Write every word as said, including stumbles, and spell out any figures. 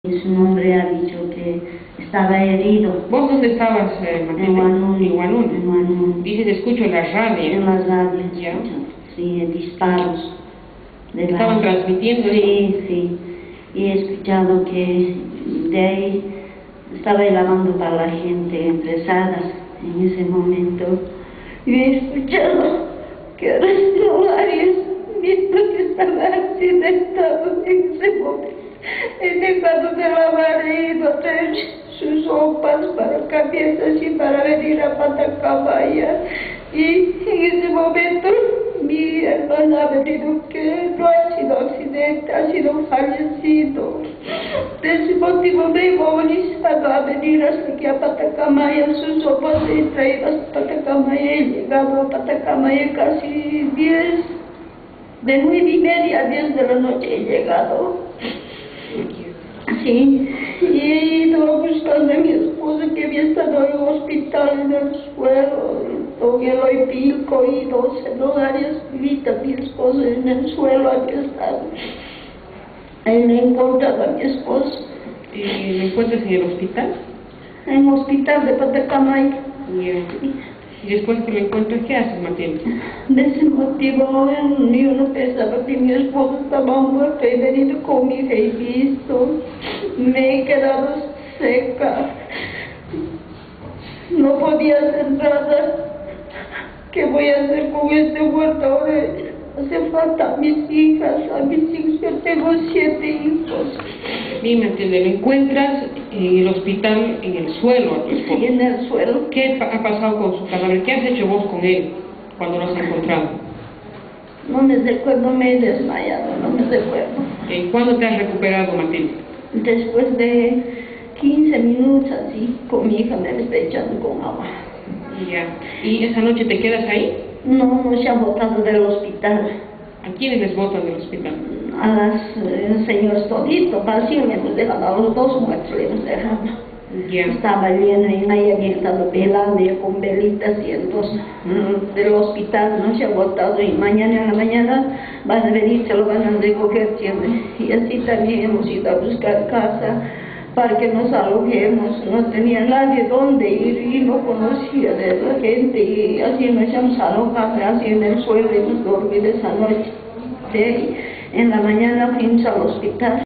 Su nombre ha dicho que estaba herido. ¿Vos dónde estabas, eh, Matilde? En Huanún. En Huanún. En Huanún. Dices, escucho en la radio. En la radio, ¿Ya? sí, disparos. De ¿Estaban la... transmitiendo? Sí, sí. Y he escuchado que de ahí estaba lavando para la gente empresadas en ese momento. Y he escuchado que arrestó varios mientras que estaba accidentado en ese momento. He dejado de lavar, he ido a traer sus sopas para cabezas y para venir a Patacamaya. Y en ese momento mi hermana ha venido que no ha sido accidente, ha sido fallecido. De ese motivo me he movilizado a venir hasta aquí a Patacamaya. Sus sopas he traído hasta Patacamaya. He llegado a Patacamaya casi diez, de nueve y media a diez de la noche he llegado. Sí, y he ido buscando a mi esposo que había estado en el hospital en el suelo, con el hoy pico y dos celulares, vi a mi esposo en el suelo, aquí estaba. Ahí no he encontrado a mi esposo. ¿Y lo encuentras en el hospital? En el hospital de Patacamaya. Yeah. Y después que lo encuentras, ¿qué haces, Matilde? De ese motivo yo no pensaba que mi esposo estaba muerto. He venido con mi hija y visto. Me he quedado seca. No podía hacer nada. ¿Qué voy a hacer con este muerto ahora? Hace falta a mis hijas, a mis hijos. Yo tengo siete hijos. Sí, Matilde, lo encuentras en el hospital, en el suelo a tu esposo. Sí, en el suelo. ¿Qué ha pasado con su cadáver? ¿Qué has hecho vos con él cuando lo has encontrado? No me recuerdo, me he desmayado, no me recuerdo. ¿Y cuándo te has recuperado, Matilde? Después de quince minutos así, con mi hija me está echando con agua. Ya. ¿Y esa noche te quedas ahí? No, no se ha botado del hospital. ¿A quiénes les botan del hospital? A las eh, señores toditos, vacío le hemos dejado, a los dos muertos le hemos dejado. Ya. Estaba lleno y ahí había estado velando ya con velitas y entonces mm, del hospital no se ha botado y mañana en la mañana van a venir, se lo van a recoger siempre. Y así también hemos ido a buscar casa para que nos alojemos, no tenía nadie donde ir y no conocía de la gente y así nos hemos alojado, así en el suelo hemos dormido esa noche. Sí, en la mañana fuimos al hospital.